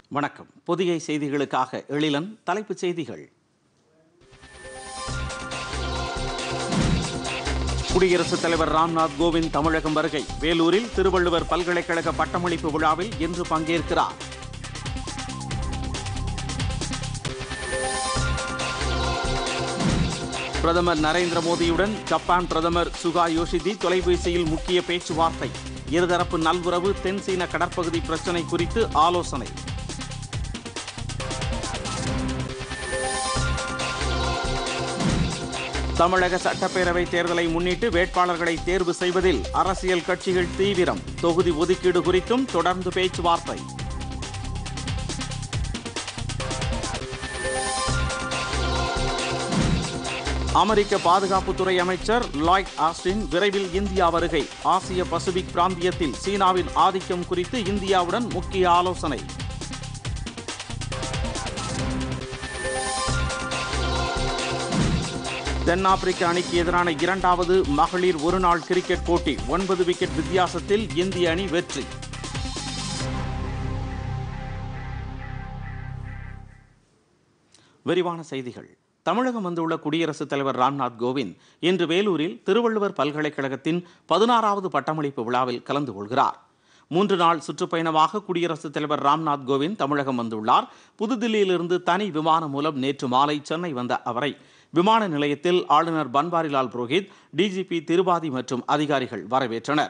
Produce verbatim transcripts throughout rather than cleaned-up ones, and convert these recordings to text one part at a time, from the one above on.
வணக்கம். புதிய செய்திகளுக்காக எழிலன். தலைப்புச் செய்திகள். குடியரசுத் தலைவர் ராம்நாத் கோவிந்த் தமிழகம் வருகை. வேலூரில் திருவள்ளுவர் பல்கலைக்கழக பட்டமளிப்பு விழாவில் இன்று பங்கேற்கிறார். பிரதமர் நரேந்திர மோடியுடன் ஜப்பான் பிரதமர் சுகா யோஷிதி தொலைபேசியில் முக்கிய பேச்சுவார்த்தை. இருதரப்பு நல்வுறவு, தென்சீன கடற்பகுதி பிரச்சினை குறித்து ஆலோசனை. தமிழக சட்டப்பேரவை தேர்தலை முன்னிட்டு வேட்பாளர்களை தேர்வு செய்வதில் அரசியல் கட்சிகள் தீவிரம். தொகுதி ஒதுக்கீடு குறித்தும் தொடர்ந்து பேச்சுவார்த்தை. அமெரிக்க பாதுகாப்புத்துறை அமைச்சர் லாய்ட் ஆஸ்டின் விரைவில் இந்தியா வருகை. ஆசிய பசிபிக் பிராந்தியத்தில் சீனாவின் ஆதிக்கம் குறித்து இந்தியாவுடன் முக்கிய ஆலோசனை. தென்னாப்பிரிக்க அணிக்கு எதிரான இரண்டாவது மகளிர் ஒருநாள் கிரிக்கெட் போட்டி ஒன்பது விக்கெட் வித்தியாசத்தில் இந்திய அணி வெற்றி. விரிவான செய்திகள். தமிழகம் வந்துள்ள குடியரசுத் தலைவர் ராம்நாத் கோவிந்த் இன்று வேலூரில் திருவள்ளுவர் பல்கலைக்கழகத்தின் பதினாறாவது பட்டமளிப்பு விழாவில் கலந்து கொள்கிறார். மூன்று நாள் சுற்றுப்பயணமாக குடியரசுத் தலைவர் ராம்நாத் கோவிந்த் தமிழகம் வந்துள்ளார். புதுதில்லியிலிருந்து தனி விமானம் மூலம் நேற்று மாலை சென்னை வந்த அவரை விமான நிலையத்தில் ஆளுநர் பன்வாரிலால் புரோஹித், டிஜிபி திருபாதி மற்றும் அதிகாரிகள் வரவேற்றனர்.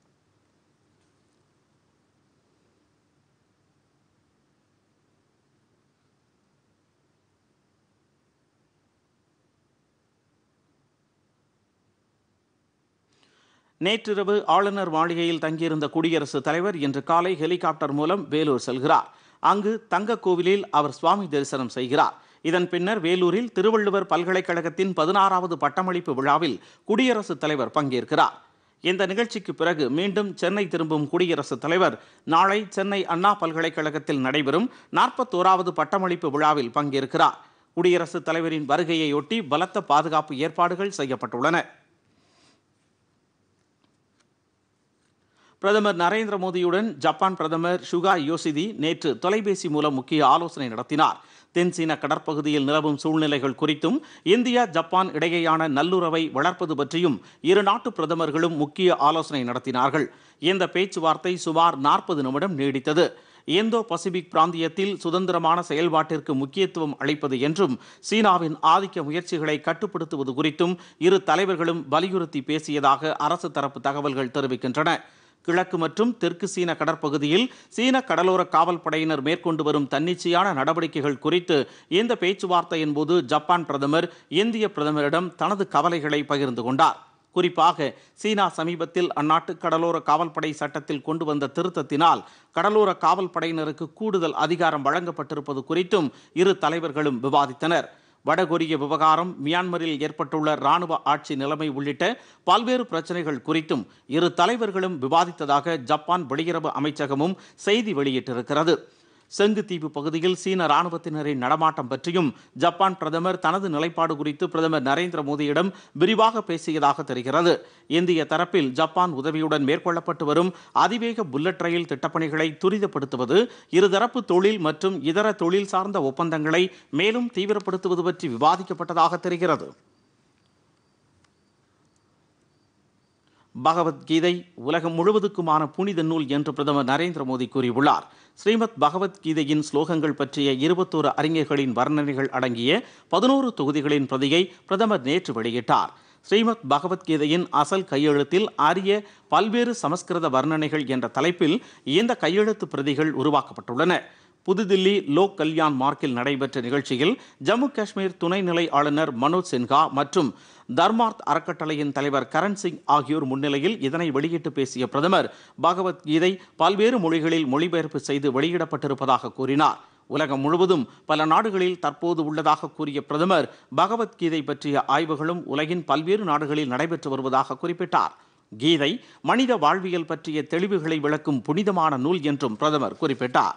நேற்றிரவு ஆளுநர் மாளிகையில் தங்கியிருந்த குடியரசுத் தலைவர் இன்று காலை ஹெலிகாப்டர் மூலம் வேலூர் செல்கிறார். அங்கு தங்க கோவிலில் அவர் சுவாமி தரிசனம் செய்கிறார். இதன் பின்னர் வேலூரில் திருவள்ளுவர் பல்கலைக்கழகத்தின் பதினாறாவது பட்டமளிப்பு விழாவில் குடியரசுத் தலைவர் பங்கேற்கிறார். இந்த நிகழ்ச்சிக்கு பிறகு மீண்டும் சென்னை திரும்பும் குடியரசுத் தலைவர் நாளை சென்னை அண்ணா பல்கலைக்கழகத்தில் நடைபெறும் நாற்பத்தோராவது பட்டமளிப்பு விழாவில் பங்கேற்கிறார். குடியரசுத் தலைவரின் வருகையையொட்டி பலத்த பாதுகாப்பு ஏற்பாடுகள் செய்யப்பட்டுள்ளன. பிரதமர் நரேந்திர மோடியுடன் ஜப்பான் பிரதமர் சுகா யோஷிதி நேற்று தொலைபேசி மூலம் முக்கிய ஆலோசனை நடத்தினார். தென்சீன கடற்பகுதியில் நிலவும் சூழ்நிலைகள் குறித்தும் இந்தியா ஜப்பான் இடையேயான நல்லுறவை வளர்ப்பது பற்றியும் இரு நாட்டு பிரதமர்களும் முக்கிய ஆலோசனை நடத்தினார்கள். இந்த பேச்சுவார்த்தை சுமார் நாற்பது நிமிடம் நீடித்தது. இந்தோ பசிபிக் பிராந்தியத்தில் சுதந்திரமான செயல்பாட்டிற்கு முக்கியத்துவம் அளிப்பது என்றும் சீனாவின் ஆதிக்க முயற்சிகளை கட்டுப்படுத்துவது குறித்தும் இரு தலைவர்களும் வலியுறுத்தி பேசியதாக அரசு தரப்பு தகவல்கள் தெரிவிக்கின்றன. கிழக்கு மற்றும் தெற்கு சீன கடற்பகுதியில் சீன கடலோர காவல் படையினர் மேற்கொண்டு வரும் தன்னிச்சையான நடவடிக்கைகள் குறித்து இந்த பேச்சுவார்த்தையின் போது ஜப்பான் பிரதமர் இந்திய பிரதமரிடம் தனது கவலைகளை பகிர்ந்து கொண்டார். குறிப்பாக சீனா சமீபத்தில் அந்நாட்டு கடலோர காவல்படை சட்டத்தில் கொண்டு வந்த திருத்தத்தினால் கடலோர காவல் படையினருக்கு கூடுதல் அதிகாரம் வழங்கப்பட்டிருப்பது குறித்தும் இரு தலைவர்களும் விவாதித்தனர். வடகொரிய விவகாரம், மியான்மரில் ஏற்பட்டுள்ள ராணுவ ஆட்சி நிலைமை உள்ளிட்ட பல்வேறு பிரச்சனைகள் குறித்தும் இரு தலைவர்களும் விவாதித்ததாக ஜப்பான் வெளியுறவு அமைச்சகமும் செய்தி வெளியிட்டிருக்கிறது. செங்குத்தீவு பகுதியில் சீன ராணுவத்தினரின் நடமாட்டம் பற்றியும் ஜப்பான் பிரதமர் தனது நிலைப்பாடு குறித்து பிரதமர் நரேந்திர மோடியிடம் விரிவாக பேசியதாக தெரிகிறது. இந்திய தரப்பில் ஜப்பான் உதவியுடன் மேற்கொள்ளப்பட்டு வரும் அதிவேக புல்லட் ரயில் திட்டப்பணிகளை துரிதப்படுத்துவது, இருதரப்பு தொழில் மற்றும் இதர தொழில் சார்ந்த ஒப்பந்தங்களை மேலும் தீவிரப்படுத்துவது பற்றி விவாதிக்கப்பட்டதாக தெரிகிறது. பகவத்கீதை உலகம் முழுவதுக்குமான புனித நூல் என்று பிரதமர் நரேந்திர மோடி கூறியுள்ளார். ஸ்ரீமத் பகவத்கீதையின் ஸ்லோகங்கள் பற்றிய இருபத்தோரு அறிஞர்களின் வர்ணனைகள் அடங்கிய பதினோரு தொகுதிகளின் பிரதியை பிரதமர் நேற்று வெளியிட்டார். ஸ்ரீமத் பகவத்கீதையின் அசல் கையெழுத்தில் அரிய பல்வேறு சமஸ்கிருத வர்ணனைகள் என்ற தலைப்பில் இந்த கையெழுத்து பிரதிகள் உருவாக்கப்பட்டுள்ளன. புதுதில்லி லோக் கல்யாண் மார்க்கில் நடைபெற்ற நிகழ்ச்சியில் ஜம்மு காஷ்மீர் துணைநிலை ஆளுநர் மனோஜ் சின்ஹா மற்றும் தர்மார்த் அறக்கட்டளையின் தலைவர் கரண் சிங் ஆகியோர் முன்னிலையில் இதனை வெளியிட்டு பேசிய பிரதமர் பகவத்கீதை பல்வேறு மொழிகளில் மொழிபெயர்ப்பு செய்து வெளியிடப்பட்டிருப்பதாக கூறினார். உலகம் முழுவதும் பல நாடுகளில் தற்போது உள்ளதாக கூறிய பிரதமர் பகவத்கீதை பற்றிய ஆய்வுகளும் உலகின் பல்வேறு நாடுகளில் நடைபெற்று வருவதாக குறிப்பிட்டார். கீதை மனித வாழ்வியல் பற்றிய தெளிவுகளை விளக்கும் புனிதமான நூல் என்றும் பிரதமர் குறிப்பிட்டார்.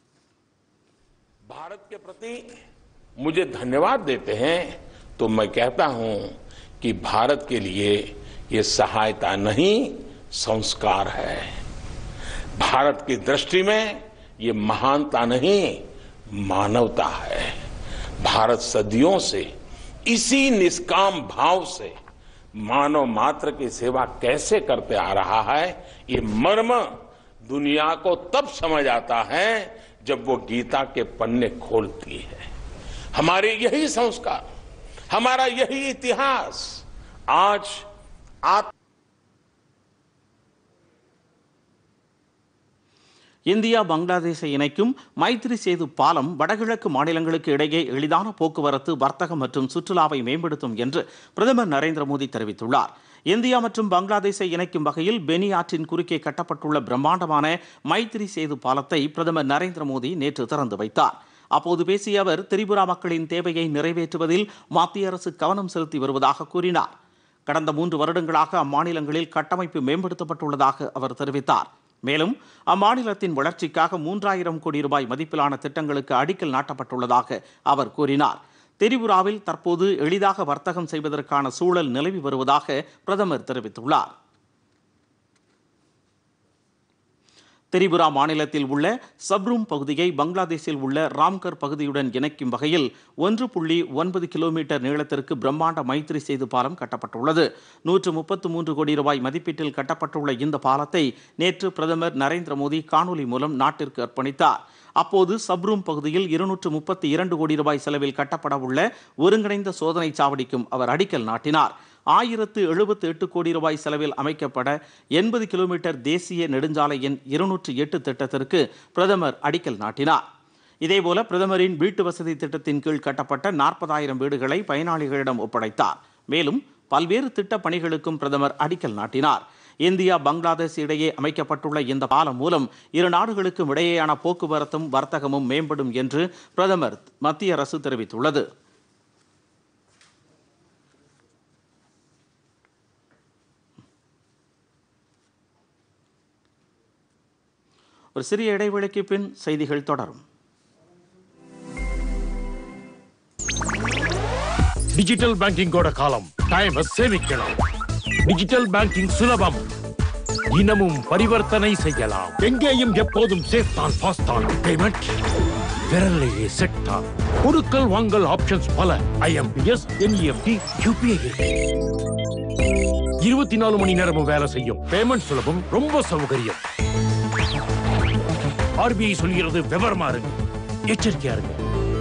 भारत के प्रति मुझे धन्यवाद देते हैं तो मैं कहता हूं कि भारत के लिए ये सहायता नहीं, संस्कार है। भारत की दृष्टि में ये महानता नहीं, मानवता है। भारत सदियों से इसी निष्काम भाव से मानव मात्र की सेवा कैसे करते आ रहा है, ये मर्म दुनिया को तब समझ आता है जब वो गीता के पन्ने खोलती है। हमारे यही संस्कार, हमारा यही इतिहास आज आत्म இந்தியா பங்களாதேஷை இணைக்கும் மைத்ரி சேது பாலம் வடகிழக்கு மாநிலங்களுக்கு இடையே எளிதான போக்குவரத்து, வர்த்தகம் மற்றும் சுற்றுலாவை மேம்படுத்தும் என்று பிரதமர் நரேந்திர மோடி தெரிவித்துள்ளார். இந்தியா மற்றும் பங்களாதேஷை இணைக்கும் வகையில் பெனி ஆற்றின் குறுக்கே கட்டப்பட்டுள்ள பிரம்மாண்டமான மைத்ரி சேது பாலத்தை பிரதமர் நரேந்திர மோடி நேற்று திறந்து வைத்தார். அப்போது பேசிய அவர், திரிபுரா மக்களின் தேவையை நிறைவேற்றுவதில் மத்திய அரசு கவனம் செலுத்தி வருவதாக கூறினார். கடந்த மூன்று வருடங்களாக அம்மாநிலங்களில் கட்டமைப்பு மேம்படுத்தப்பட்டுள்ளதாக அவர் தெரிவித்தார். மேலும் அம்மாநிலத்தின் வளர்ச்சிக்காக மூன்றாயிரம் கோடி ரூபாய் மதிப்பிலான திட்டங்களுக்கு அடிக்கல் நாட்டப்பட்டுள்ளதாக அவர் கூறினார். திரிபுராவில் தற்போது எளிதாக வர்த்தகம் செய்வதற்கான சூழல் நிலவி வருவதாக பிரதமர் தெரிவித்துள்ளார். திரிபுரா மாநிலத்தில் உள்ள சப்ரூம் பகுதியை பங்களாதேஷில் உள்ள ராம்கர் பகுதியுடன் இணைக்கும் வகையில் ஒன்று புள்ளி ஒன்பது கிலோமீட்டர் நீளத்திற்கு பிரம்மாண்ட மைத்ரி சேது பாலம் கட்டப்பட்டுள்ளது. நூற்று முப்பத்து மூன்று கோடி ரூபாய் மதிப்பீட்டில் கட்டப்பட்டுள்ள இந்த பாலத்தை நேற்று பிரதமர் நரேந்திர மோடி காணொலி மூலம் நாட்டிற்கு அர்ப்பணித்தார். அப்போது சப்ரூம் பகுதியில் இருநூற்று முப்பத்தி இரண்டு கோடி ரூபாய் செலவில் கட்டப்பட உள்ள ஒருங்கிணைந்த சோதனை சாவடிக்கும் அவர் அடிக்கல் நாட்டினார். ஆயிரத்து எழுபத்தி எட்டு கோடி ரூபாய் செலவில் அமைக்கப்பட எண்பது கிலோமீட்டர் தேசிய நெடுஞ்சாலையின் இருநூற்றி எட்டு திட்டத்திற்கு பிரதமர் அடிக்கல் நாட்டினார். இதேபோல பிரதமரின் வீட்டு வசதி திட்டத்தின் கீழ் கட்டப்பட்ட நாற்பதாயிரம் வீடுகளை பயனாளிகளிடம் ஒப்படைத்தார். மேலும் பல்வேறு திட்டப் பணிகளுக்கும் பிரதமர் அடிக்கல் நாட்டினார். இந்தியா பங்களாதேஷ் இடையே அமைக்கப்பட்டுள்ள இந்த பாலம் மூலம் இரு நாடுகளுக்கும் இடையேயான போக்குவரத்தும் வர்த்தகமும் மேம்படும் என்று பிரதமர் மத்திய அரசு தெரிவித்துள்ளது. ஒரு சிறிய இடைவெளிக்கு பின் செய்திகள் தொடரும். டிஜிட்டல் பேங்கிங்கோட காலம். டைம் சேமிக்கலாம். டிஜிட்டல் பேங்கிங் சுலபம். தினமும் பரிவர்த்தனை செய்யலாம். எங்கேயும் எப்போதும் சேஃப் தான், ஃபாஸ்ட் தான். பேமெண்ட் விரலையே செட் தான். கொடுக்கல் வாங்கல் ஆப்ஷன்ஸ் பல. ஐஎம்பிஎஸ், என்இஎஃப்டி, யூபிஐ இருக்கு. இருபத்தி நாலு மணி நேரமும் வேலை செய்யும். பேமெண்ட் சுலபம், ரொம்ப சௌகரியம். ஆர்பிஐ சொல்கிறது, விவரமா இருங்க, எச்சரிக்கையா இருங்க.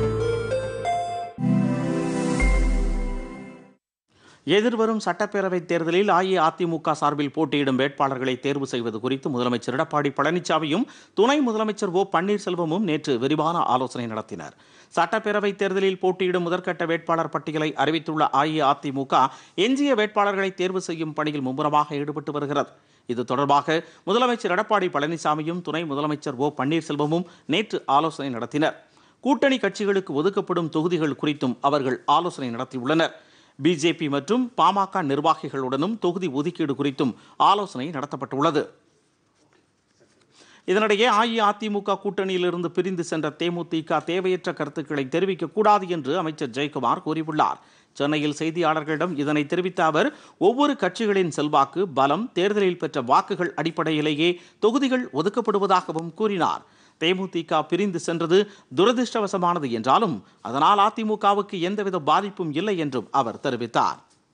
எதிர்வரும் சட்டப்பேரவைத் தேர்தலில் அஇஅதிமுக சார்பில் போட்டியிடும் வேட்பாளர்களை தேர்வு செய்வது குறித்து முதலமைச்சர் எடப்பாடி பழனிசாமியும் துணை முதலமைச்சர் ஓ பன்னீர்செல்வமும் நேற்று விரிவான ஆலோசனை நடத்தினர். சட்டப்பேரவைத் தேர்தலில் போட்டியிடும் முதற்கட்ட வேட்பாளர் பட்டியலை அறிவித்துள்ள அஇஅதிமுக எஞ்சிய வேட்பாளர்களை தேர்வு செய்யும் பணியில் மும்முரமாக ஈடுபட்டு வருகிறது. இது தொடர்பாக முதலமைச்சர் எடப்பாடி பழனிசாமியும் துணை முதலமைச்சர் ஓ பன்னீர்செல்வமும் நேற்று ஆலோசனை நடத்தினர். கூட்டணி கட்சிகளுக்கு ஒதுக்கப்படும் தொகுதிகள் குறித்தும் அவர்கள் ஆலோசனை நடத்தியுள்ளனர். பிஜேபி மற்றும் பாமக நிர்வாகிகளுடனும் தொகுதி ஒதுக்கீடு குறித்தும் ஆலோசனை நடத்தப்பட்டுள்ளது. இதனிடையே அஇஅதிமுக கூட்டணியிலிருந்து பிரிந்து சென்ற தேமுதிக தேவையற்ற கருத்துக்களை தெரிவிக்கக்கூடாது என்று அமைச்சர் ஜெயக்குமார் கூறியுள்ளார். சென்னையில் செய்தியாளர்களிடம் இதனை தெரிவித்த அவர், ஒவ்வொரு கட்சிகளின் செல்வாக்கு, பலம், தேர்தலில் பெற்ற வாக்குகள் அடிப்படையிலேயே தொகுதிகள் ஒதுக்கப்படுவதாகவும் கூறினார். தேமுதிக பிரிந்து சென்றது துரதிருஷ்டவசமானது என்றாலும் அதனால் அதிமுகவுக்கு எந்தவித பாதிப்பும் இல்லை என்றும் அவர் தெரிவித்தார்.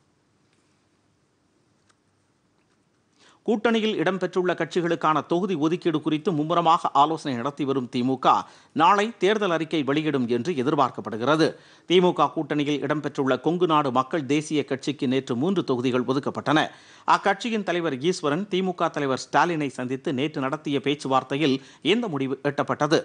கூட்டணியில் இடம்பெற்றுள்ள கட்சிகளுக்கான தொகுதி ஒதுக்கீடு குறித்து மும்முரமாக ஆலோசனை நடத்தி வரும் திமுக நாளை தேர்தல் அறிக்கை வெளியிடும் என்று எதிர்பார்க்கப்படுகிறது. திமுக கூட்டணியில் இடம்பெற்றுள்ள கொங்கு நாடு மக்கள் தேசிய கட்சிக்கு நேற்று மூன்று தொகுதிகள் ஒதுக்கப்பட்டன. அக்கட்சியின் தலைவர் ஈஸ்வரன் திமுக தலைவர் ஸ்டாலினை சந்தித்து நேற்று நடத்திய பேச்சுவார்த்தையில் இந்த முடிவு எட்டப்பட்டது.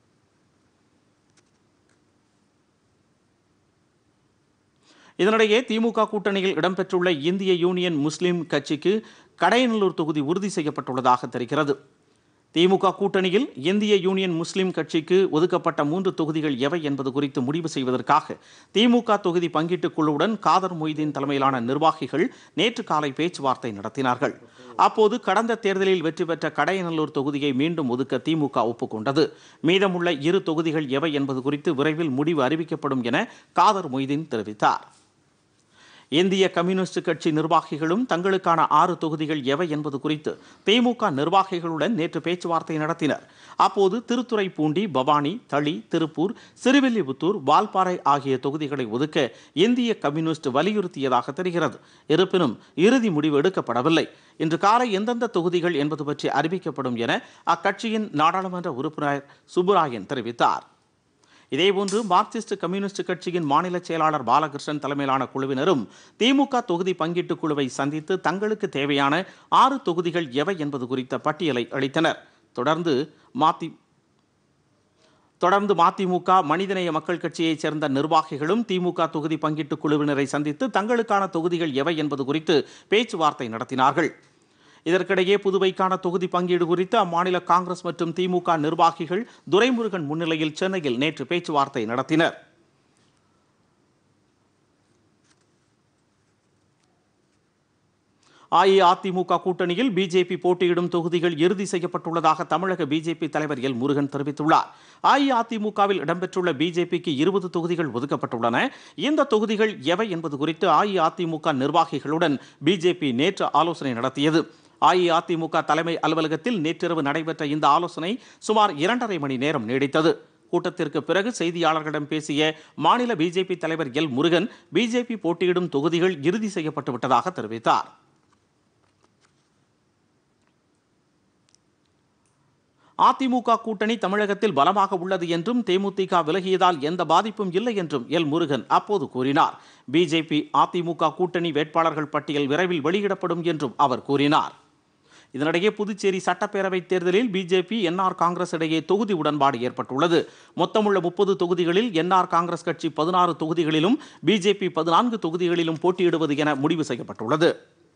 இதனிடையே திமுக கூட்டணியில் இடம்பெற்றுள்ள இந்திய யூனியன் முஸ்லிம் கட்சிக்கு கடையநல்லூர் தொகுதி உறுதி செய்யப்பட்டுள்ளதாக தெரிகிறது. திமுக கூட்டணியில் இந்திய யூனியன் முஸ்லிம் கட்சிக்கு ஒதுக்கப்பட்ட மூன்று தொகுதிகள் எவை என்பது குறித்து முடிவு செய்வதற்காக திமுக தொகுதி பங்கீட்டுக் குழுவுடன் காதர் மொய்தீன் தலைமையிலான நிர்வாகிகள் நேற்று காலை பேச்சுவார்த்தை நடத்தினார்கள். அப்போது கடந்த தேர்தலில் வெற்றி பெற்ற கடையநல்லூர் தொகுதியை மீண்டும் ஒதுக்க திமுக ஒப்புக்கொண்டது. மீதமுள்ள இரு தொகுதிகள் எவை என்பது குறித்து விரைவில் முடிவு அறிவிக்கப்படும் என காதர் மொய்தீன் தெரிவித்தார். இந்திய கம்யூனிஸ்ட் கட்சி நிர்வாகிகளும் தங்களுக்கான ஆறு தொகுதிகள் எவை என்பது குறித்து திமுக நிர்வாகிகளுடன் நேற்று பேச்சுவார்த்தை நடத்தினர். அப்போது திருத்துறைப்பூண்டி, பவானி, தளி, திருப்பூர், சிறுவில்லிபுத்தூர், வால்பாறை ஆகிய தொகுதிகளை ஒதுக்க இந்திய கம்யூனிஸ்ட் வலியுறுத்தியதாக தெரிகிறது. இருப்பினும் இறுதி முடிவு எடுக்கப்படவில்லை. இன்று காலை எந்தெந்த தொகுதிகள் என்பது பற்றி அறிவிக்கப்படும் என அக்கட்சியின் நாடாளுமன்ற உறுப்பினர் சுப்புராயன் தெரிவித்தார். இதேபோன்று மார்க்சிஸ்ட் கம்யூனிஸ்ட் கட்சியின் மாநில செயலாளர் பாலகிருஷ்ணன் தலைமையிலான குழுவினரும் திமுக தொகுதி பங்கீட்டு குழுவை சந்தித்து தங்களுக்கு தேவையான ஆறு தொகுதிகள் எவை என்பது குறித்த பட்டியலை அளித்தனர். தொடர்ந்து மதி தொடர்ந்து மதிமுக, மனிதநேய மக்கள் கட்சியைச் சேர்ந்த நிர்வாகிகளும் திமுக தொகுதி பங்கீட்டு குழுவினரை சந்தித்து தங்களுக்கான தொகுதிகள் எவை என்பது குறித்து பேச்சுவார்த்தை நடத்தினார்கள். இதற்கிடையே புதுவைக்கான தொகுதி பங்கீடு குறித்து அம்மாநில காங்கிரஸ் மற்றும் திமுக நிர்வாகிகள் துரைமுருகன் முன்னிலையில் சென்னையில் நேற்று பேச்சுவார்த்தை நடத்தினர். அஇஅதிமுக கூட்டணியில் பிஜேபி போட்டியிடும் தொகுதிகள் இறுதி செய்யப்பட்டுள்ளதாக தமிழக பிஜேபி தலைவர் எல் முருகன் தெரிவித்துள்ளார். அஇஅதிமுகவில் இடம்பெற்றுள்ள பிஜேபிக்கு இருபது தொகுதிகள் ஒதுக்கப்பட்டுள்ளன. இந்த தொகுதிகள் எவை என்பது குறித்து அஇஅதிமுக நிர்வாகிகளுடன் பிஜேபி நேற்று ஆலோசனை நடத்தியது. அஇஅதிமுக தலைமை அலுவலகத்தில் நேற்றிரவு நடைபெற்ற இந்த ஆலோசனை சுமார் இரண்டரை மணி நேரம் நீடித்தது. கூட்டத்திற்கு பிறகு செய்தியாளர்களிடம் பேசிய மாநில பிஜேபி தலைவர் எல் முருகன், பிஜேபி போட்டியிடும் தொகுதிகள் இறுதி செய்யப்பட்டு விட்டதாக தெரிவித்தார். அதிமுக கூட்டணி தமிழகத்தில் பலமாக உள்ளது என்றும் தேமுதிக விலகியதால் எந்த பாதிப்பும் இல்லை என்றும் எல் முருகன் அப்போது கூறினார். பிஜேபி அதிமுக கூட்டணி வேட்பாளர்கள் பட்டியல் விரைவில் வெளியிடப்படும் என்றும் அவர் கூறினார். இதனிடையே புதுச்சேரி சட்டப்பேரவை தேர்தலில் பிஜேபி, என்ஆர் காங்கிரஸ் இடையே தொகுதி உடன்பாடு ஏற்பட்டுள்ளது. மொத்தமுள்ள முப்பது தொகுதிகளில் என்ஆர் காங்கிரஸ் கட்சி பதினாறு தொகுதிகளிலும் பிஜேபி பதினான்கு தொகுதிகளிலும் போட்டியிடுவது என முடிவு செய்யப்பட்டுள்ளது.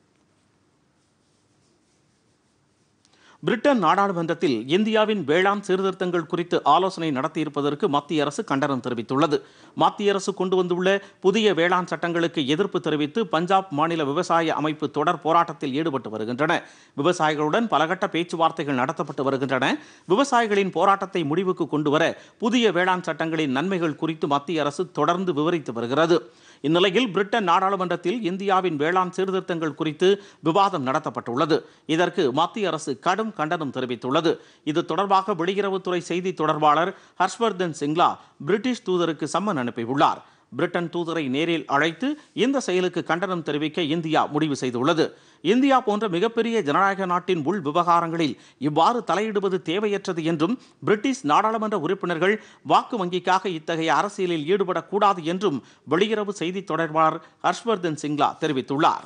பிரிட்டன் நாடாளுமன்றத்தில் இந்தியாவின் வேளாண் சீர்திருத்தங்கள் குறித்து ஆலோசனை நடத்தியிருப்பதற்கு மத்திய அரசு கண்டனம் தெரிவித்துள்ளது. மத்திய அரசு கொண்டு வந்துள்ள புதிய வேளாண் சட்டங்களுக்கு எதிர்ப்பு தெரிவித்து பஞ்சாப் மாநில விவசாய அமைப்பு தொடர் போராட்டத்தில் ஈடுபட்டு வருகின்றன. விவசாயிகளுடன் பலகட்ட பேச்சுவார்த்தைகள் நடத்தப்பட்டு வருகின்றன. விவசாயிகளின் போராட்டத்தை முடிவுக்கு கொண்டுவர புதிய வேளாண் சட்டங்களின் நன்மைகள் குறித்து மத்திய அரசு தொடர்ந்து விவரித்து வருகிறது. இந்நிலையில் பிரிட்டன் நாடாளுமன்றத்தில் இந்தியாவின் வேளாண் சீர்திருத்தங்கள் குறித்து விவாதம் நடத்தப்பட்டுள்ளது. இதற்கு மத்திய அரசு கடும் கண்டனம் தெரிவித்துள்ளது. இது தொடர்பாக வெளியுறவுத்துறை செய்தி தொடர்பாளர் ஹர்ஷ்வர்தன் சிங்லா பிரிட்டிஷ் தூதருக்கு சம்மன் அனுப்பியுள்ளார். பிரிட்டன் தூதரை நேரில் அழைத்து இந்த செயலுக்கு கண்டனம் தெரிவிக்க இந்தியா முடிவு செய்துள்ளது. இந்தியா போன்ற மிகப்பெரிய ஜனநாயக நாட்டின் உள் விவகாரங்களில் இவ்வாறு தலையிடுவது தேவையற்றது என்றும் பிரிட்டிஷ் நாடாளுமன்ற உறுப்பினர்கள் வாக்கு வங்கிக்காக இத்தகைய அரசியலில் ஈடுபடக்கூடாது என்றும் வெளியுறவு செய்தி தொடர்பாளர் ஹர்ஷ்வர்தன் சிங்லா தெரிவித்துள்ளார்.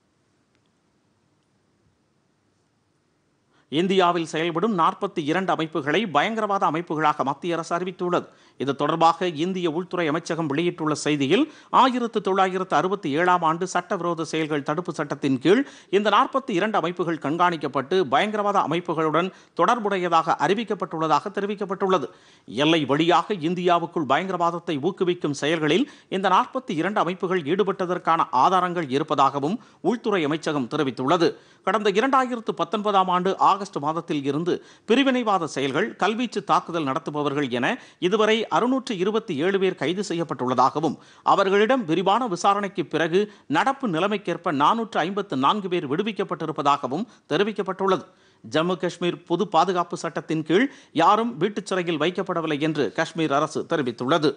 இந்தியாவில் செயல்படும் நாற்பத்தி இரண்டு அமைப்புகளை பயங்கரவாத அமைப்புகளாக மத்திய அரசு அறிவித்துள்ளது. இது தொடர்பாக இந்திய உள்துறை அமைச்சகம் வெளியிட்டுள்ள செய்தியில், ஆயிரத்து தொள்ளாயிரத்து அறுபத்தி ஏழாம் ஆண்டு சட்டவிரோத செயல்கள் தடுப்பு சட்டத்தின் கீழ் இந்த நாற்பத்தி இரண்டு அமைப்புகள் கண்காணிக்கப்பட்டு பயங்கரவாத அமைப்புகளுடன் தொடர்புடையதாக அறிவிக்கப்பட்டுள்ளதாக தெரிவிக்கப்பட்டுள்ளது. எல்லை வழியாக இந்தியாவுக்குள் பயங்கரவாதத்தை ஊக்குவிக்கும் செயல்களில் இந்த நாற்பத்தி இரண்டு அமைப்புகள் ஈடுபட்டதற்கான ஆதாரங்கள் இருப்பதாகவும் உள்துறை அமைச்சகம் தெரிவித்துள்ளது. கடந்த இரண்டாயிரத்து பத்தொன்பதாம் ஆண்டு ஆகஸ்ட் மாதத்தில் இருந்து பிரிவினைவாத செயல்கள், கல்வீச்சு தாக்குதல் நடத்துபவர்கள் என இதுவரை அறுநூற்று இருபத்தி ஏழு பேர் கைது செய்யப்பட்டுள்ளதாகவும் அவர்களிடம் விரிவான விசாரணைக்கு பிறகு நடப்பு நிலைமைக்கேற்ப நானூற்று ஐம்பத்து நான்கு பேர் விடுவிக்கப்பட்டிருப்பதாகவும் தெரிவிக்கப்பட்டுள்ளது. ஜம்மு காஷ்மீர் பொது பாதுகாப்பு சட்டத்தின் கீழ் யாரும் வீட்டுச் சிறையில் வைக்கப்படவில்லை என்று காஷ்மீர் அரசு தெரிவித்துள்ளது.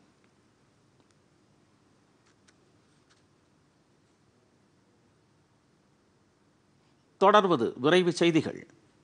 தொடர்வது விரைவு செய்திகள்.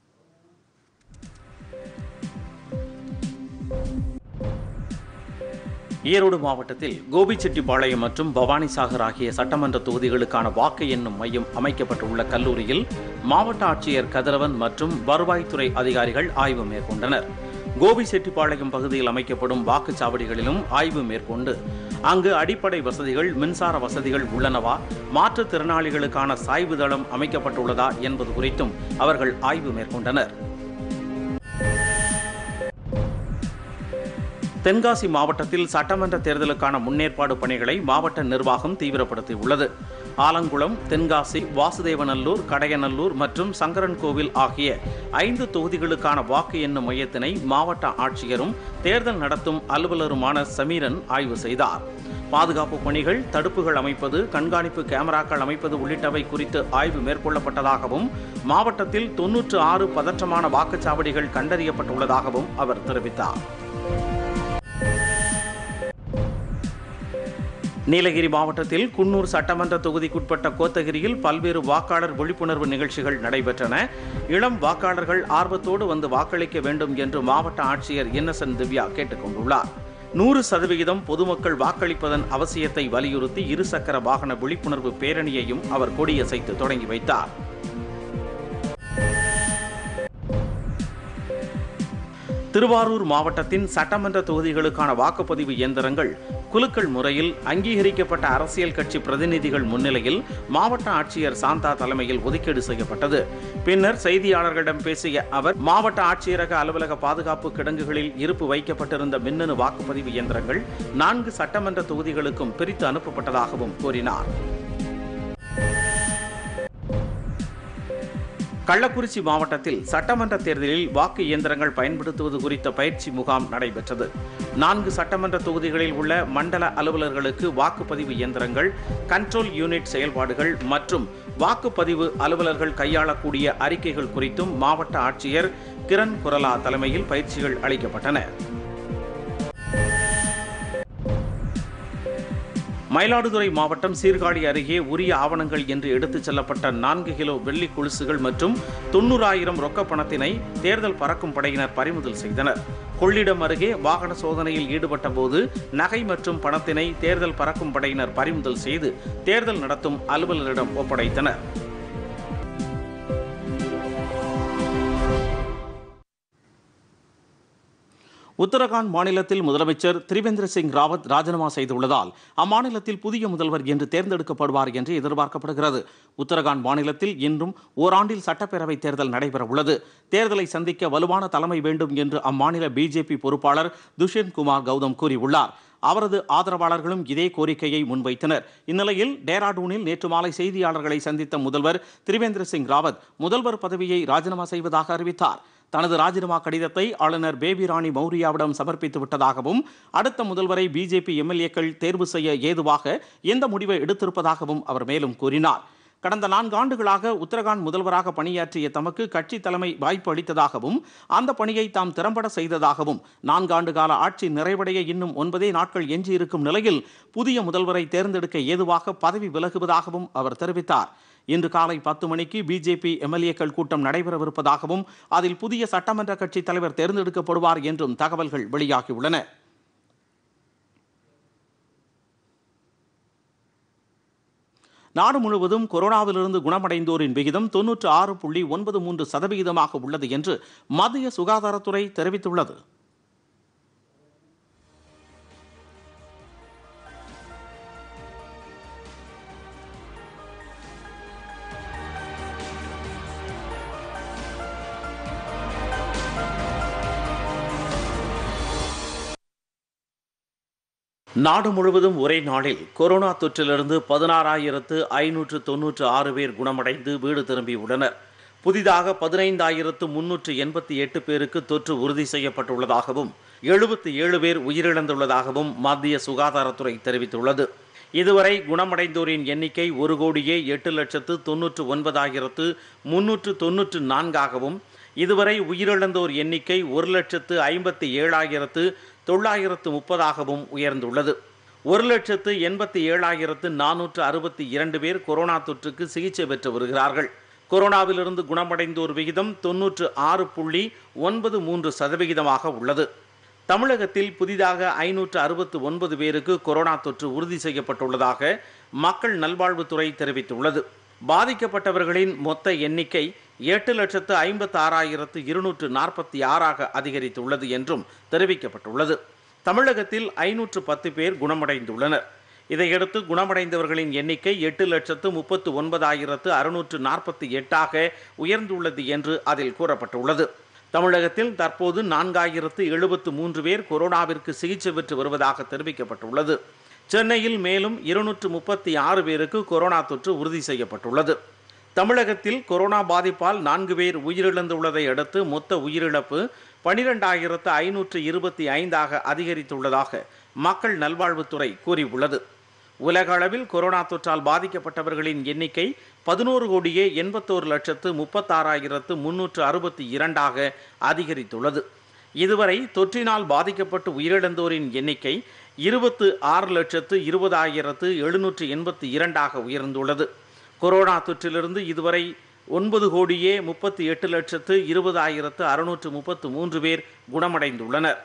ஈரோடு மாவட்டத்தில் கோபிச்செட்டிப்பாளையம் மற்றும் பவானிசாகர் ஆகிய சட்டமன்ற தொகுதிகளுக்கான வாக்கு எண்ணும் மையம் அமைக்கப்பட்டுள்ள கல்லூரியில் மாவட்ட ஆட்சியர் கதிரவன் மற்றும் வருவாய்த்துறை அதிகாரிகள் ஆய்வு மேற்கொண்டனர். கோபிச்செட்டிப்பாளையம் பகுதியில் அமைக்கப்படும் வாக்குச்சாவடிகளிலும் ஆய்வு மேற்கொண்டு அங்கு அடிப்படை வசதிகள், மின்சார வசதிகள் உள்ளனவா, மாற்றுத்திறனாளிகளுக்கான சாய்வு தளம் அமைக்கப்பட்டுள்ளதா என்பது குறித்தும் அவர்கள் ஆய்வு மேற்கொண்டனர். தென்காசி மாவட்டத்தில் சட்டமன்ற தேர்தலுக்கான முன்னேற்பாடு பணிகளை மாவட்ட நிர்வாகம் தீவிரப்படுத்தியுள்ளது. ஆலங்குளம், தென்காசி, வாசுதேவநல்லூர், கடையநல்லூர் மற்றும் சங்கரன்கோவில் ஆகிய ஐந்து தொகுதிகளுக்கான வாக்கு எண்ணும் மையத்தினை மாவட்ட ஆட்சியரும் தேர்தல் நடத்தும் அலுவலருமான சமீரன் ஆய்வு செய்தார். பாதுகாப்பு பணிகள், தடுப்புகள் அமைப்பது, கண்காணிப்பு கேமராக்கள் அமைப்பது உள்ளிட்டவை குறித்து ஆய்வு மேற்கொள்ளப்பட்டதாகவும் மாவட்டத்தில் தொன்னூற்று ஆறு பதற்றமான வாக்குச்சாவடிகள் கண்டறியப்பட்டுள்ளதாகவும் அவர் தெரிவித்தார். நீலகிரி மாவட்டத்தில் குன்னூர் சட்டமன்ற தொகுதிக்குட்பட்ட கோத்தகிரியில் பல்வேறு வாக்காளர் விழிப்புணர்வு நிகழ்ச்சிகள் நடைபெற்றன. இளம் வாக்காளர்கள் ஆர்வத்தோடு வந்து வாக்களிக்க வேண்டும் என்று மாவட்ட ஆட்சியர் இன்னசென்ட் திவ்யா கேட்டுக் கொண்டுள்ளார். நூறு சதவிகிதம் பொதுமக்கள் வாக்களிப்பதன் அவசியத்தை வலியுறுத்தி இருசக்கர வாகன விழிப்புணர்வு பேரணியையும் அவர் கொடியசைத்து தொடங்கி வைத்தார். திருவாரூர் மாவட்டத்தின் சட்டமன்ற தொகுதிகளுக்கான வாக்குப்பதிவு இயந்திரங்கள் குலுக்கல் முறையில் அங்கீகரிக்கப்பட்ட அரசியல் கட்சி பிரதிநிதிகள் முன்னிலையில் மாவட்ட ஆட்சியர் சாந்தா தலைமையில் ஒதுக்கீடு செய்யப்பட்டது. பின்னர் செய்தியாளர்களிடம் பேசிய அவர், மாவட்ட ஆட்சியரக அலுவலக பாதுகாப்பு கிடங்குகளில் இருப்பு வைக்கப்பட்டிருந்த மின்னணு வாக்குப்பதிவு இயந்திரங்கள் நான்கு சட்டமன்ற தொகுதிகளுக்கும் பிரித்து அனுப்பப்பட்டதாகவும் கூறினார். கள்ளக்குறிச்சி மாவட்டத்தில் சட்டமன்ற தேர்தலில் வாக்கு இயந்திரங்கள் பயன்படுத்துவது குறித்த பயிற்சி முகாம் நடைபெற்றது. நான்கு சட்டமன்ற தொகுதிகளில் உள்ள மண்டல அலுவலர்களுக்கு வாக்குப்பதிவு இயந்திரங்கள், கண்ட்ரோல் யூனிட் செயல்பாடுகள் மற்றும் வாக்குப்பதிவு அலுவலர்கள் கையாளக்கூடிய அறிக்கைகள் குறித்தும் மாவட்ட ஆட்சியர் கிரண் குரலா தலைமையில் பயிற்சிகள் அளிக்கப்பட்டன. மயிலாடுதுறை மாவட்டம் சீர்காழி அருகே உரிய ஆவணங்கள் என்று எடுத்துச் செல்லப்பட்ட நான்கு கிலோ வெள்ளி கொலுசுகள் மற்றும் தொன்னூறாயிரம் ரொக்க பணத்தினை தேர்தல் பறக்கும் படையினர் பறிமுதல் செய்தனர். கொள்ளிடம் அருகே வாகன சோதனையில் ஈடுபட்ட போது நகை மற்றும் பணத்தினை தேர்தல் பறக்கும் படையினர் பறிமுதல் செய்து தேர்தல் நடத்தும் அலுவலரிடம் ஒப்படைத்தனர். உத்தரகாண்ட் மாநிலத்தில் முதலமைச்சர் திரிவேந்திர சிங் ராவத் ராஜினாமா செய்துள்ளதால் அம்மாநிலத்தில் புதிய முதல்வர் என்று தேர்ந்தெடுக்கப்படுவார் என்று எதிர்பார்க்கப்படுகிறது. உத்தரகாண்ட் மாநிலத்தில் இன்றும் ஓராண்டில் சட்டப்பேரவைத் தேர்தல் நடைபெறவுள்ளது. தேர்தலை சந்திக்க வலுவான தலைமை வேண்டும் என்று அம்மாநில பிஜேபி பொறுப்பாளர் துஷ்யந்த் குமார் கௌதம் கூறியுள்ளார். அவரது ஆதரவாளர்களும் இதே கோரிக்கையை முன்வைத்தனர். இந்நிலையில் டேராடூனில் நேற்று மாலை செய்தியாளர்களை சந்தித்த முதல்வர் திரிவேந்திர சிங் ராவத் முதல்வர் பதவியை ராஜினாமா செய்வதாக அறிவித்தார். தனது ராஜினாமா கடிதத்தை ஆளுநர் பேபி ராணி மௌரியாவிடம் சமர்ப்பித்து விட்டதாகவும் அடுத்த முதல்வரை பிஜேபி எம்எல்ஏக்கள் தேர்வு செய்ய ஏதுவாக இந்த முடிவை எடுத்திருப்பதாகவும் அவர் மேலும் கூறினார். கடந்த நான்கு ஆண்டுகளாக உத்தரகாண்ட் முதல்வராக பணியாற்றிய தமக்கு கட்சி தலைமை வாய்ப்பு அளித்ததாகவும் அந்த பணியை தாம் திறம்பட செய்ததாகவும் நான்கு ஆண்டு கால ஆட்சி நிறைவடைய இன்னும் ஒன்பதே நாட்கள் எஞ்சியிருக்கும் நிலையில் புதிய முதல்வரை தேர்ந்தெடுக்க ஏதுவாக பதவி விலகுவதாகவும் அவர் தெரிவித்தார். இன்று காலை பத்து மணிக்கு பிஜேபி எம்எல்ஏக்கள் கூட்டம் நடைபெறவிருப்பதாகவும் அதில் புதிய சட்டமன்ற கட்சி தலைவர் தேர்ந்தெடுக்கப்படுவார் என்றும் தகவல்கள் வெளியாகியுள்ளன. நாடு முழுவதும் கொரோனாவிலிருந்து குணமடைந்தோரின் விகிதம் தொன்னூற்று ஆறு புள்ளி ஒன்பது மூன்று சதவிகிதமாக உள்ளது என்று மத்திய சுகாதாரத்துறை தெரிவித்துள்ளது. நாடு முழுவதும் ஒரே நாளில் கொரோனா தொற்றிலிருந்து பதினாறாயிரத்து ஐநூற்று தொன்னூற்று ஆறு பேர் குணமடைந்து வீடு திரும்பியுள்ளனர். புதிதாக பதினைந்தாயிரத்து முன்னூற்று எண்பத்தி எட்டு பேருக்கு தொற்று உறுதி செய்யப்பட்டுள்ளதாகவும் எழுபத்தி ஏழு பேர் உயிரிழந்துள்ளதாகவும் மத்திய சுகாதாரத்துறை தெரிவித்துள்ளது. இதுவரை குணமடைந்தோரின் எண்ணிக்கை ஒரு கோடியே எட்டு லட்சத்து தொன்னூற்று ஒன்பதாயிரத்து முன்னூற்று தொன்னூற்று நான்காகவும் இதுவரை உயிரிழந்தோர் எண்ணிக்கை ஒரு லட்சத்து ஐம்பத்தி ஏழாயிரத்து தொள்ளாயிரத்து முப்பதாகவும் உயர்ந்துள்ளது. ஒரு லட்சத்து எண்பத்தி ஏழாயிரத்து நானூற்று அறுபத்தி இரண்டு பேர் கொரோனா தொற்றுக்கு சிகிச்சை பெற்று வருகிறார்கள். கொரோனாவிலிருந்து குணமடைந்தோர் விகிதம் தொன்னூற்று ஆறு புள்ளி ஒன்பது மூன்று சதவிகிதமாக உள்ளது. தமிழகத்தில் புதிதாக ஐநூற்று அறுபத்து ஒன்பது பேருக்கு கொரோனா தொற்று உறுதி செய்யப்பட்டுள்ளதாக மக்கள் நல்வாழ்வுத்துறை தெரிவித்துள்ளது. பாதிக்கப்பட்டவர்களின் மொத்த எண்ணிக்கை எட்டு லட்சத்து ஐம்பத்தி ஆறாயிரத்து இருநூற்று நாற்பத்தி ஆறாக அதிகரித்துள்ளது என்றும் தெரிவிக்கப்பட்டுள்ளது. தமிழகத்தில் ஐநூற்று பத்து பேர் குணமடைந்துள்ளனர். இதையடுத்து குணமடைந்தவர்களின் எண்ணிக்கை எட்டு லட்சத்து முப்பத்து ஒன்பதாயிரத்து அறுநூற்று நாற்பத்தி எட்டாக உயர்ந்துள்ளது என்று அதில் கூறப்பட்டுள்ளது. தமிழகத்தில் தற்போது நான்காயிரத்து எழுபத்து மூன்று பேர் கொரோனாவிற்கு சிகிச்சை பெற்று வருவதாக தெரிவிக்கப்பட்டுள்ளது. சென்னையில் மேலும் இருநூற்று முப்பத்தி ஆறு பேருக்கு கொரோனா தொற்று உறுதி செய்யப்பட்டுள்ளது. தமிழகத்தில் கொரோனா பாதிப்பால் நான்கு பேர் உயிரிழந்துள்ளதை அடுத்து மொத்த உயிரிழப்பு பனிரெண்டாயிரத்து ஐநூற்று இருபத்தி ஐந்தாக அதிகரித்துள்ளதாக மக்கள் நல்வாழ்வுத்துறை கூறியுள்ளது. உலக அளவில் கொரோனா தொற்றால் பாதிக்கப்பட்டவர்களின் எண்ணிக்கை பதினோரு கோடியே எண்பத்தோரு லட்சத்து முப்பத்தாறாயிரத்து முன்னூற்று அறுபத்தி இரண்டாக அதிகரித்துள்ளது. இதுவரை தொற்றினால் பாதிக்கப்பட்டு உயிரிழந்தோரின் எண்ணிக்கை இருபத்து ஆறு லட்சத்து இருபதாயிரத்து எழுநூற்று எண்பத்தி இரண்டாக உயர்ந்துள்ளது. கொரோனா தொற்றிலிருந்து இதுவரை ஒன்பது கோடியே முப்பத்தி எட்டு லட்சத்து இருபதாயிரத்து அறுநூற்று முப்பத்து மூன்று பேர் குணமடைந்துள்ளனர்.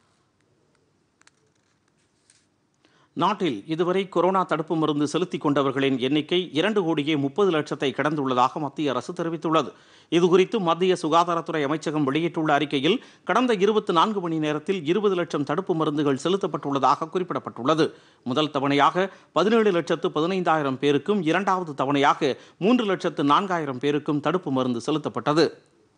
நாட்டில் இதுவரை கொரோனா தடுப்பு மருந்து செலுத்திக் கொண்டவர்களின் எண்ணிக்கை இரண்டு கோடியே முப்பது லட்சத்தை கடந்துள்ளதாக மத்திய அரசு தெரிவித்துள்ளது. இதுகுறித்து மத்திய சுகாதாரத்துறை அமைச்சகம் வெளியிட்டுள்ள அறிக்கையில் கடந்த இருபத்தி நான்கு மணி நேரத்தில் இருபது லட்சம் தடுப்பு மருந்துகள் செலுத்தப்பட்டுள்ளதாக குறிப்பிடப்பட்டுள்ளது. முதல் தவணையாக பதினேழு லட்சத்து பதினைந்தாயிரம் பேருக்கும் இரண்டாவது தவணையாக மூன்று லட்சத்து நான்காயிரம் பேருக்கும் தடுப்பு மருந்து செலுத்தப்பட்டது.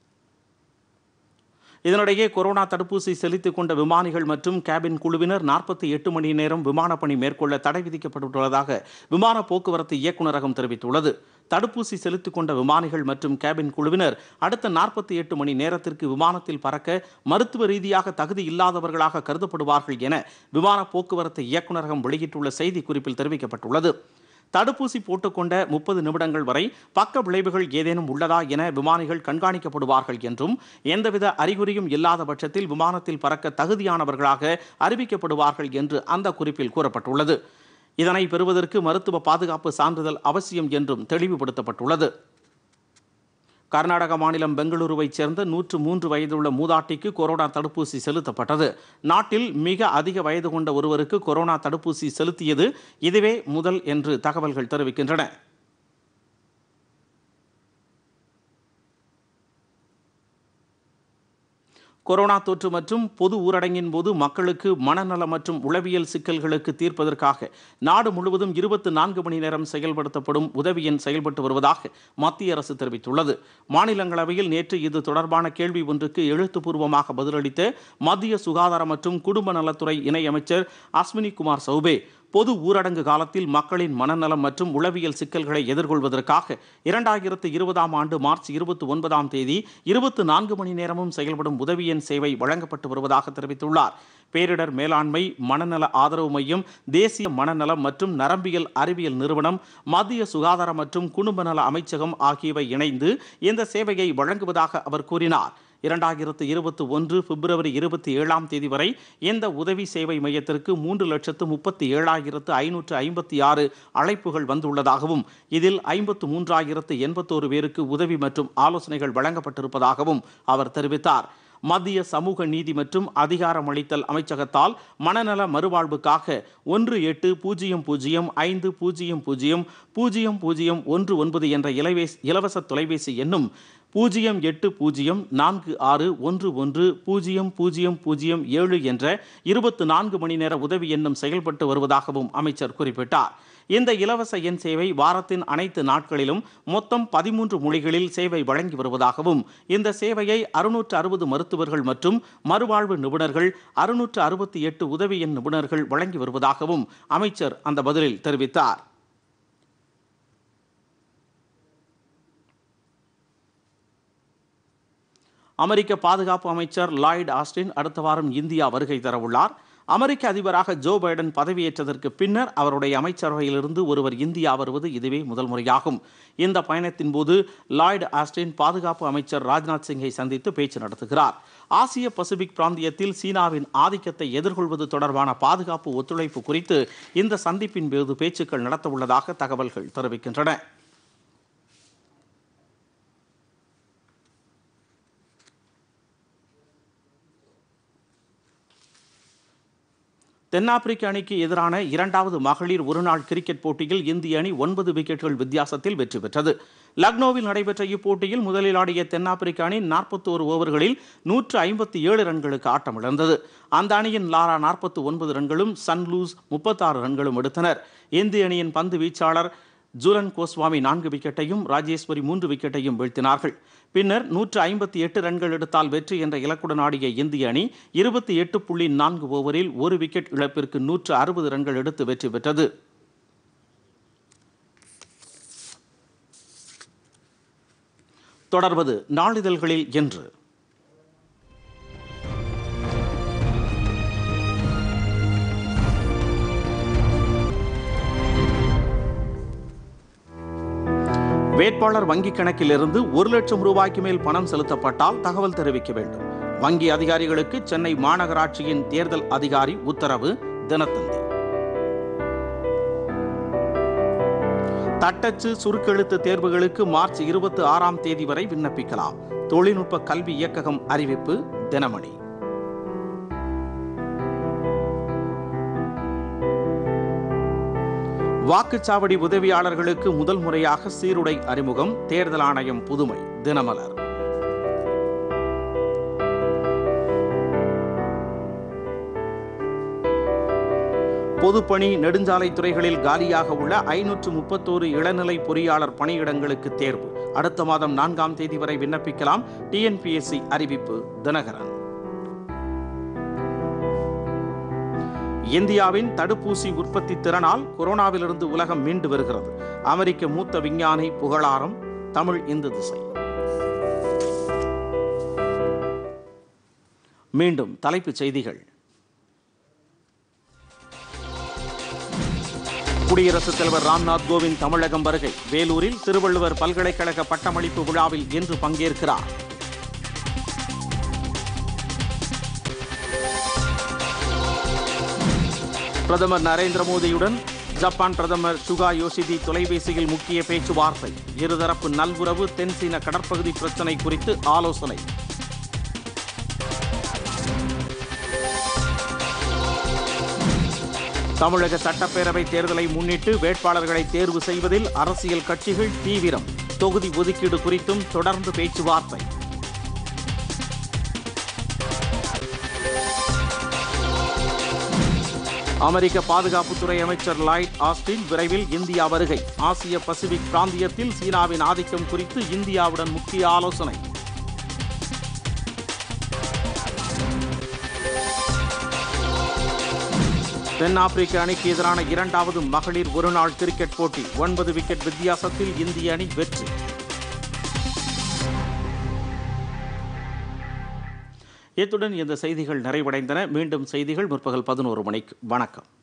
இதனிடையே கொரோனா தடுப்பூசி செலுத்திக் கொண்ட விமானிகள் மற்றும் கேபின் குழுவினர் நாற்பத்தி எட்டு மணி நேரம் விமானப் பணி மேற்கொள்ள தடை விதிக்கப்பட்டுள்ளதாக விமான போக்குவரத்து இயக்குநரகம் தெரிவித்துள்ளது. தடுப்பூசி செலுத்திக் கொண்ட விமானிகள் மற்றும் கேபின் குழுவினர் அடுத்த நாற்பத்தி எட்டு மணி நேரத்திற்கு விமானத்தில் பறக்க மருத்துவ ரீதியாக தகுதி இல்லாதவர்களாக கருதப்படுவார்கள் என விமான போக்குவரத்து இயக்குநரகம் வெளியிட்டுள்ள செய்திக்குறிப்பில் தெரிவிக்கப்பட்டுள்ளது. தடுப்பூசி போட்டுக்கொண்ட முப்பது நிமிடங்கள் வரை பக்க விளைவுகள் ஏதேனும் உள்ளதா என விமானிகள் கண்காணிக்கப்படுவார்கள் என்றும் எந்தவித அறிகுறியும் இல்லாத பட்சத்தில் விமானத்தில் பறக்க தகுதியானவர்களாக அறிவிக்கப்படுவார்கள் என்று அந்த குறிப்பில் கூறப்பட்டுள்ளது. இதனை பெறுவதற்கு மருத்துவ பாதுகாப்பு சான்றிதழ் அவசியம் என்றும் தெளிவுபடுத்தப்பட்டுள்ளது. கர்நாடக மாநிலம் பெங்களூருவைச் சேர்ந்த நூற்று மூன்று வயதுள்ள மூதாட்டிக்கு கொரோனா தடுப்பூசி செலுத்தப்பட்டது. நாட்டில் மிக அதிக வயது கொண்ட ஒருவருக்கு கொரோனா தடுப்பூசி செலுத்தியது இதுவே முதல் என்று தகவல்கள் தெரிவிக்கின்றன. கொரோனா தொற்று மற்றும் பொது ஊரடங்கின் போது மக்களுக்கு மனநல மற்றும் உளவியல் சிக்கல்களுக்கு தீர்ப்பதற்காக நாடு முழுவதும் இருபத்தி நான்கு மணி நேரம் செயல்படுத்தப்படும் உதவி எண் செயல்பட்டு வருவதாக மத்திய அரசு தெரிவித்துள்ளது. மாநிலங்களவையில் நேற்று இது தொடர்பான கேள்வி ஒன்றுக்கு எழுத்துப்பூர்வமாக பதிலளித்த மத்திய சுகாதார மற்றும் குடும்ப நலத்துறை இணையமைச்சர் அஸ்வினி குமார் சௌபே, பொது ஊரடங்கு காலத்தில் மக்களின் மனநலம் மற்றும் உளவியல் சிக்கல்களை எதிர்கொள்வதற்காக இரண்டாயிரத்து இருபதாம் ஆண்டு மார்ச் இருபத்தி ஒன்பதாம் தேதி இருபத்தி நான்கு மணி நேரமும் செயல்படும் உதவி எண் சேவை வழங்கப்பட்டு வருவதாக தெரிவித்துள்ளார். பேரிடர் மேலாண்மை, மனநல ஆதரவு மையம், தேசிய மனநலம் மற்றும் நரம்பியல் அறிவியல் நிறுவனம், மத்திய சுகாதார மற்றும் குடும்ப நல அமைச்சகம் ஆகியவை இணைந்து இந்த சேவையை வழங்குவதாக அவர் கூறினார். இரண்டாயிரத்து இருபத்தி ஒன்று பிப்ரவரி இருபத்தி ஏழாம் தேதி வரை இந்த உதவி சேவை மையத்திற்கு மூன்று லட்சத்து முப்பத்தி ஏழாயிரத்து ஐநூற்று ஐம்பத்தி ஆறு அழைப்புகள் வந்துள்ளதாகவும் இதில் ஐம்பத்து மூன்றாயிரத்து எண்பத்தோரு பேருக்கு உதவி மற்றும் ஆலோசனைகள் வழங்கப்பட்டிருப்பதாகவும் அவர் தெரிவித்தார். மத்திய சமூக நீதி மற்றும் அதிகாரமளித்தல் அமைச்சகத்தால் மனநல மறுவாழ்வுக்காக ஒன்று எட்டு பூஜ்ஜியம் பூஜ்ஜியம் ஐந்து பூஜ்ஜியம் பூஜ்ஜியம் பூஜ்ஜியம் பூஜ்ஜியம் ஒன்று ஒன்பது என்ற இலவச தொலைபேசி எண்ணும் பூஜ்ஜியம் எட்டு பூஜ்ஜியம் நான்கு ஆறு ஒன்று ஒன்று பூஜ்ஜியம் பூஜ்ஜியம் பூஜ்ஜியம் ஏழு என்ற இருபத்தி நான்கு மணி நேர உதவி எண்ணும் செயல்பட்டு வருவதாகவும் அமைச்சர் குறிப்பிட்டார். இந்த இலவச எண் சேவை வாரத்தின் அனைத்து நாட்களிலும் மொத்தம் பதிமூன்று மொழிகளில் சேவை வழங்கி வருவதாகவும் இந்த சேவையை அறுநூற்று அறுபது மருத்துவர்கள் மற்றும் மறுவாழ்வு நிபுணர்கள் அறுநூற்று அறுபத்தி எட்டு உதவி எண் நிபுணர்கள் வழங்கி வருவதாகவும் அமைச்சர் அந்த பதிலில் தெரிவித்தார். அமெரிக்க பாதுகாப்பு அமைச்சர் லாய்ட் ஆஸ்டின் அடுத்த வாரம் இந்தியா வருகை தரவுள்ளார். அமெரிக்க அதிபராக ஜோ பைடன் பதவியேற்றதற்கு பின்னர் அவருடைய அமைச்சரவையிலிருந்து ஒருவர் இந்தியா வருவது இதுவே முதல் முறையாகும். இந்த பயணத்தின் போது லாய்ட் ஆஸ்டின் பாதுகாப்பு அமைச்சர் ராஜ்நாத் சிங்கை சந்தித்து பேச்சு நடத்துகிறார். ஆசிய பசிபிக் பிராந்தியத்தில் சீனாவின் ஆதிக்கத்தை எதிர்கொள்வது தொடர்பான பாதுகாப்பு ஒத்துழைப்பு குறித்து இந்த சந்திப்பின் போது பேச்சுக்கள் நடத்தவுள்ளதாக தகவல்கள் தெரிவிக்கின்றன. தென்னாப்பிரிக்க அணிக்கு எதிரான இரண்டாவது மகளிர் ஒருநாள் கிரிக்கெட் போட்டியில் இந்திய அணி ஒன்பது விக்கெட்டுகள் வித்தியாசத்தில் வெற்றி பெற்றது. லக்னோவில் நடைபெற்ற இப்போட்டியில் முதலில் ஆடிய தென்னாப்பிரிக்க அணி நாற்பத்தோரு ஓவர்களில் நூற்று ஐம்பத்தி ஏழு ரன்களுக்கு ஆட்டமிழந்தது. அந்த அணியின் லாரா நாற்பத்தி ஒன்பது ரன்களும் சன்லூஸ் முப்பத்தாறு ரன்களும் எடுத்தனர். இந்திய அணியின் பந்து வீச்சாளர் ஜூலன் கோஸ்வாமி நான்கு விக்கெட்டையும் ராஜேஸ்வரி மூன்று விக்கெட்டையும் வீழ்த்தினார்கள். பின்னர் நூற்று ஐம்பத்தி எட்டு ரன்கள் எடுத்தால் வெற்றி என்ற இலக்குடன் ஆடிய இந்திய அணி இருபத்தி எட்டு புள்ளி நான்கு ஓவரில் ஒரு விக்கெட் இழப்பிற்கு நூற்று அறுபது ரன்கள் எடுத்து வெற்றி பெற்றது. தொடர்வது நாளிதழ்களில் என்று. வேட்பாளர் வங்கிக் கணக்கிலிருந்து ஒரு லட்சம் ரூபாய்க்கு மேல் பணம் செலுத்தப்பட்டால் தகவல் தெரிவிக்க வேண்டும். வங்கி அதிகாரிகளுக்கு சென்னை மாநகராட்சியின் தேர்தல் அதிகாரி உத்தரவு. தினத்தந்தி. தட்டச்சு சுருக்கெழுத்து தேர்வுகளுக்கு மார்ச் இருபத்தி ஆறாம் தேதி வரை விண்ணப்பிக்கலாம். தொழில்நுட்ப கல்வி இயக்ககம் அறிவிப்பு. தினமணி. வாக்குச்சாவடி உதவியாளர்களுக்கு முதல் முறையாக சீருடை அறிமுகம். தேர்தல் ஆணையம் புதுமை. தினமலர். பொதுப்பணி நெடுஞ்சாலை துறைகளில் காலியாக உள்ள ஐநூற்று முப்பத்தோரு இளநிலை பொறியாளர் பணியிடங்களுக்கு தேர்வு. அடுத்த மாதம் நான்காம் தேதி வரை விண்ணப்பிக்கலாம். டிஎன்பிஎஸ்சி அறிவிப்பு. தினகரன். இந்தியாவின் தடுப்பூசி உற்பத்தி திறனால் கொரோனாவிலிருந்து உலகம் மீண்டு வருகிறது. அமெரிக்க மூத்த விஞ்ஞானி புகழாரம். தமிழ் இந்து திசை. மீண்டும் தலைப்புச் செய்திகள். குடியரசுத் தலைவர் ராம்நாத் கோவிந்த் தமிழகம் வருகை. வேலூரில் திருவள்ளுவர் பல்கலைக்கழக பட்டமளிப்பு விழாவில் இன்று பங்கேற்கிறார். பிரதமர் நரேந்திர மோடியுடன் ஜப்பான் பிரதமர் சுகா யோசிதி தொலைபேசியில் முக்கிய பேச்சுவார்த்தை. இருதரப்பு நல்வுறவு, தென்சீன கடற்பகுதி பிரச்சினை குறித்து ஆலோசனை. தமிழக சட்டப்பேரவை தேர்தலை முன்னிட்டு வேட்பாளர்களை தேர்வு செய்வதில் அரசியல் கட்சிகள் தீவிரம். தொகுதி ஒதுக்கீடு குறித்தும் தொடர்ந்து பேச்சுவார்த்தை. அமெரிக்க பாதுகாப்புத்துறை அமைச்சர் லாய்ட் ஆஸ்டின் விரைவில் இந்தியா வருகை. ஆசிய பசிபிக் பிராந்தியத்தில் சீனாவின் ஆதிக்கம் குறித்து இந்தியாவுடன் முக்கிய ஆலோசனை. தென்னாப்பிரிக்க அணிக்கு எதிரான இரண்டாவது மகளிர் ஒருநாள் கிரிக்கெட் போட்டி. ஒன்பது விக்கெட் வித்தியாசத்தில் இந்திய அணி வெற்றி. இத்துடன் இந்த செய்திகள் நிறைவடைந்தன. மீண்டும் செய்திகள் முற்பகல் பதினோரு மணிக்கு. வணக்கம்.